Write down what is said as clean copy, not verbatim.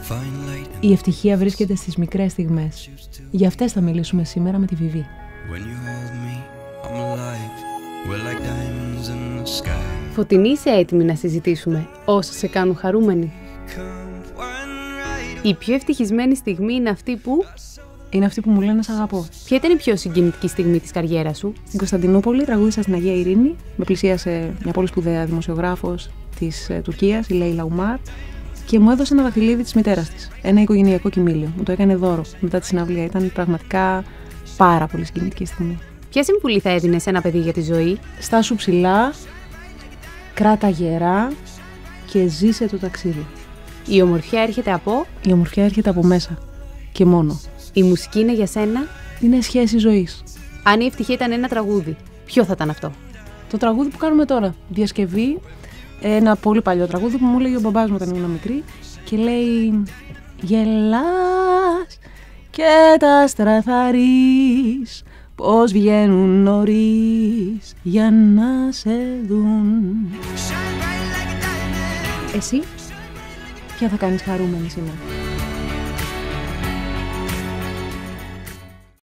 Η ευτυχία βρίσκεται στις μικρές στιγμές. Για αυτές θα μιλήσουμε σήμερα με τη Βιβί. Φωτεινή, είσαι έτοιμη να συζητήσουμε όσα σε κάνουν χαρούμενη? Η πιο ευτυχισμένη στιγμή είναι αυτή που... Είναι αυτή που μου λένε «Σ' αγαπώ». Ποια ήταν η πιο συγκινητική στιγμή της καριέρας σου? Στην Κωνσταντινούπολη τραγούδισα στην Αγία Ειρήνη. Με πλησίασε μια πολύ σπουδαία δημοσιογράφος της Τουρκίας, η Λέιλα Ουμάρ, και μου έδωσε ένα δαχτυλίδι της μητέρας της. Ένα οικογενειακό κοιμήλιο. Μου το έκανε δώρο μετά τη συναυλία. Ήταν πραγματικά πάρα πολύ συγκινητική στιγμή. Ποια συμβουλή θα έδινες σε ένα παιδί για τη ζωή? Στάσου ψηλά, κράτα γερά και ζήσε το ταξίδι. Η ομορφιά έρχεται από... Η ομορφιά έρχεται από μέσα και μόνο. Η μουσική είναι για σένα? Είναι σχέση ζωής. Αν η ευτυχία ήταν ένα τραγούδι, ποιο θα ήταν αυτό? Το τραγούδι που κάνουμε τώρα. Διασκευή. Ένα πολύ παλιό τραγούδι που μου έλεγε ο μπαμπάς μου όταν ήμουν μικρή και λέει «Γελάς και τα άστρα θα ρεις, πως βγαίνουν νωρίς για να σε δουν». Εσύ, ποια θα κάνεις χαρούμενη σήμερα?